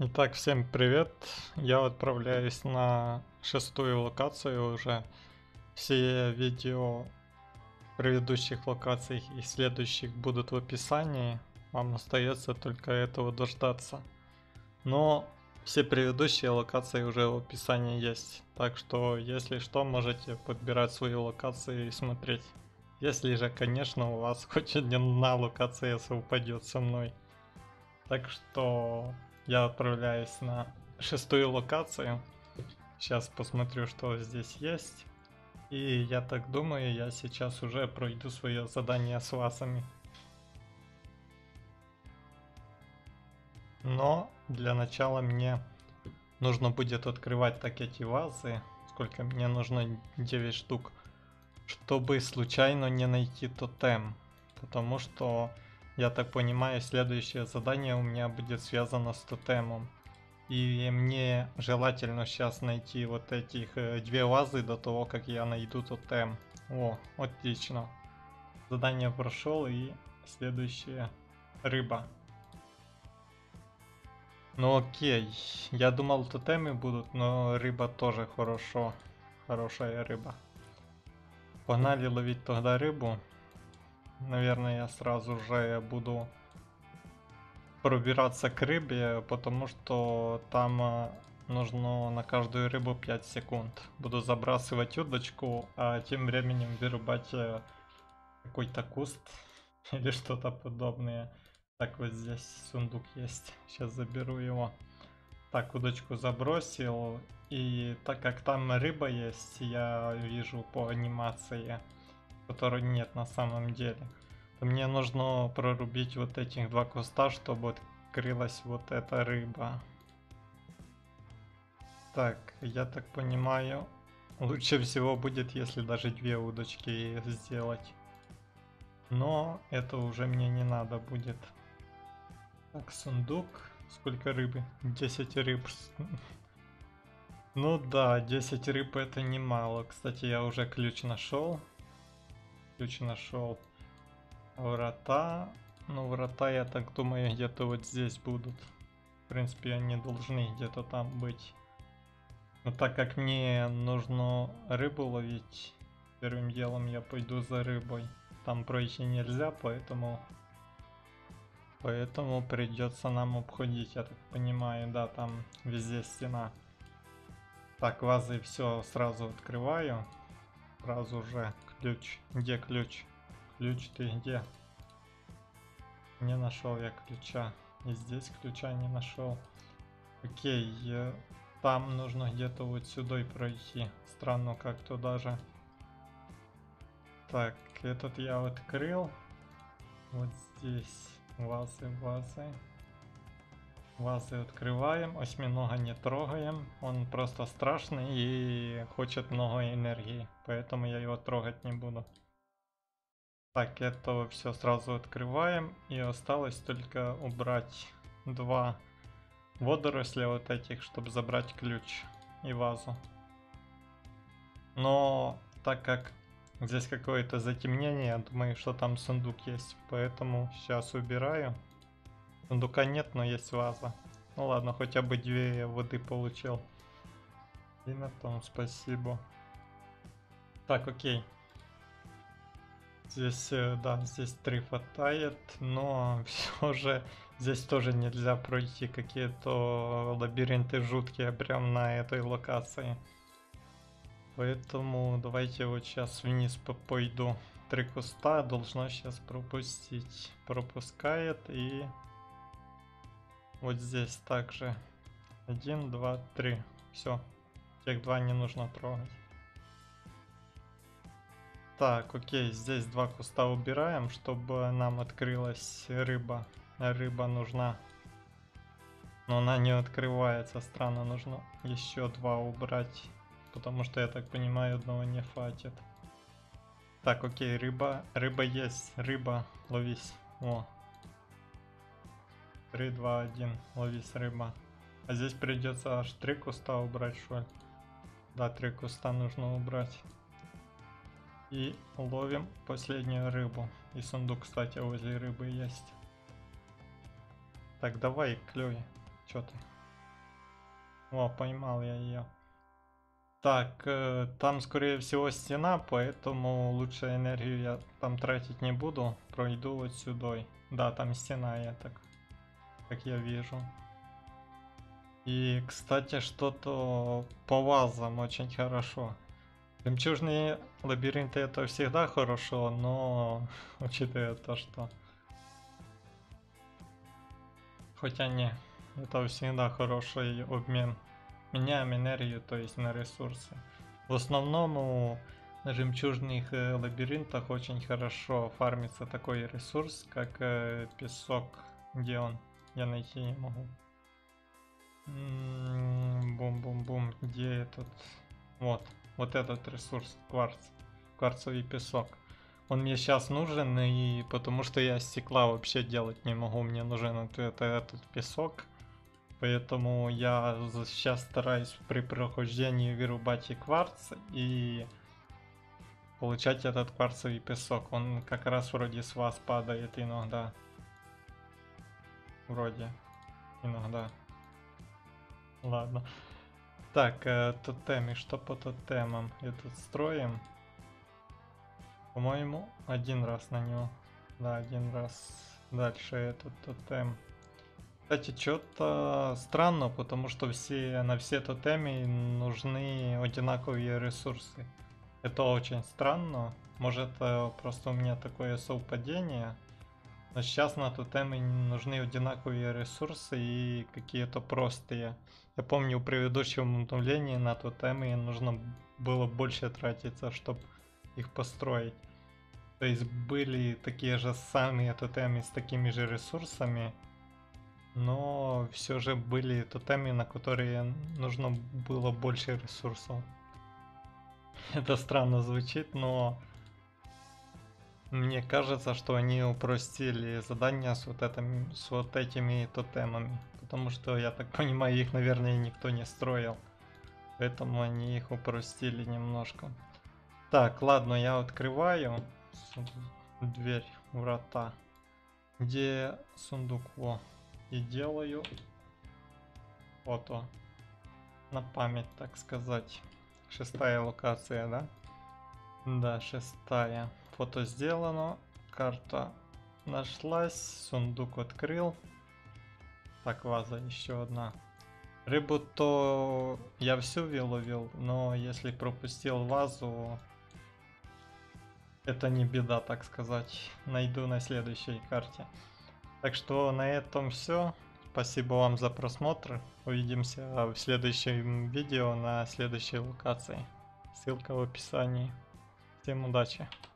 Итак, всем привет! Я отправляюсь на шестую локацию уже. Все видео предыдущих локаций и следующих будут в описании. Вам остается только этого дождаться. Но все предыдущие локации уже в описании есть. Так что, если что, можете подбирать свои локации и смотреть. Если же, конечно, у вас хоть одна локация совпадет со мной. Так что я отправляюсь на шестую локацию. Сейчас посмотрю, что здесь есть. И я так думаю, я сейчас уже пройду свое задание с вазами. Но для начала мне нужно будет открывать так эти вазы. Сколько мне нужно? 9 штук. Чтобы случайно не найти тотем. Потому что, я так понимаю, следующее задание у меня будет связано с тотемом. И мне желательно сейчас найти вот этих две вазы до того, как я найду тотем. О, отлично. Задание прошел, и следующее рыба. Ну окей, я думал тотемы будут, но рыба тоже хорошо. Хорошая рыба. Погнали ловить тогда рыбу. Наверное, я сразу же буду пробираться к рыбе, потому что там нужно на каждую рыбу 5 секунд. Буду забрасывать удочку, а тем временем вырубать какой-то куст или что-то подобное. Так, вот здесь сундук есть. Сейчас заберу его. Так, удочку забросил. И так как там рыба есть, я вижу по анимации, которой нет на самом деле. Мне нужно прорубить вот этих два куста, чтобы открылась вот эта рыба. Так, я так понимаю, лучше всего будет, если даже две удочки сделать. Но это уже мне не надо будет. Так, сундук. Сколько рыбы? 10 рыб. Ну да, 10 рыб это немало. Кстати, я уже ключ нашел. Ключ нашел. Врата. Ну, врата, я так думаю, где-то вот здесь будут. В принципе, они должны где-то там быть. Но так как мне нужно рыбу ловить, первым делом я пойду за рыбой. Там пройти нельзя, поэтому придется нам обходить, я так понимаю. Да, там везде стена. Так, вазы все сразу открываю. Сразу же ключ. Где ключ? Ключ ты где? Не нашел я ключа. И здесь ключа не нашел. Окей, там нужно где-то вот сюда и пройти. Странно как-то даже. Так, этот я открыл. Вот здесь вазы, вазы. Вазы открываем, осьминога не трогаем. Он просто страшный и хочет много энергии. Поэтому я его трогать не буду. Так, это все сразу открываем. И осталось только убрать два водоросли вот этих, чтобы забрать ключ и вазу. Но так как здесь какое-то затемнение, я думаю, что там сундук есть. Поэтому сейчас убираю. Сундука нет, но есть ваза. Ну ладно, хотя бы две воды получил. И на том спасибо. Так, окей. Здесь, да, здесь 3 хватает, но все же здесь тоже нельзя пройти какие-то лабиринты жуткие прям на этой локации. Поэтому давайте вот сейчас вниз пойду. 3 куста должно сейчас пропустить. Пропускает, и вот здесь также 1, 2, 3. Все, тех два не нужно трогать. Так, окей, здесь 2 куста убираем, чтобы нам открылась рыба. Рыба нужна. Но она не открывается, странно, нужно еще 2 убрать. Потому что, я так понимаю, одного не хватит. Так, окей, рыба есть, рыба, ловись. О. 3, 2, 1, ловись, рыба. А здесь придется аж 3 куста убрать, что ли? Да, 3 куста нужно убрать. И ловим последнюю рыбу. И сундук, кстати, возле рыбы есть. Так, давай, клюй. Чё ты? О, поймал я ее. Так, там скорее всего стена, поэтому лучше энергию я там тратить не буду. Пройду вот сюда. Да, там стена, я так, как я вижу. И, кстати, что-то по вазам очень хорошо. Жемчужные лабиринты это всегда хорошо, но учитывая то, что... Хотя не, это всегда хороший обмен. Меняем энергию, то есть на ресурсы. В основном у жемчужных лабиринтах очень хорошо фармится такой ресурс, как песок. Где он? Я найти не могу. Бум-бум-бум. Где этот? Вот этот ресурс, кварц. Кварцевый песок. Он мне сейчас нужен, и потому что я стекла вообще делать не могу. Мне нужен этот песок. Поэтому я сейчас стараюсь при прохождении вырубать и кварц, и получать этот кварцевый песок. Он как раз вроде с вас падает иногда. Вроде. Иногда. Ладно. Так, тотемы. Что по тотемам? Этот строим. По-моему, один раз на него. Да, один раз. Дальше этот тотем. Кстати, что-то странно, потому что на все тотемы нужны одинаковые ресурсы. Это очень странно. Может, просто у меня такое совпадение. Но сейчас на тотемы нужны одинаковые ресурсы и какие-то простые. Я помню, в предыдущем обновлении на тотемы нужно было больше тратиться, чтобы их построить. То есть были такие же самые тотемы с такими же ресурсами, но все же были тотемы, на которые нужно было больше ресурсов. Это странно звучит, но мне кажется, что они упростили задания с вот этими тотемами. Потому что, я так понимаю, их, наверное, никто не строил. Поэтому они их упростили немножко. Так, ладно, я открываю дверь, врата. Где сундук? Во. И делаю фото. На память, так сказать. 6-я локация, да? Да, 6-я. Фото сделано. Карта нашлась. Сундук открыл. Так, ваза еще одна. Рыбу то я всю выловил, но если пропустил вазу, это не беда, так сказать. Найду на следующей карте. Так что на этом все. Спасибо вам за просмотр. Увидимся в следующем видео на следующей локации. Ссылка в описании. Всем удачи!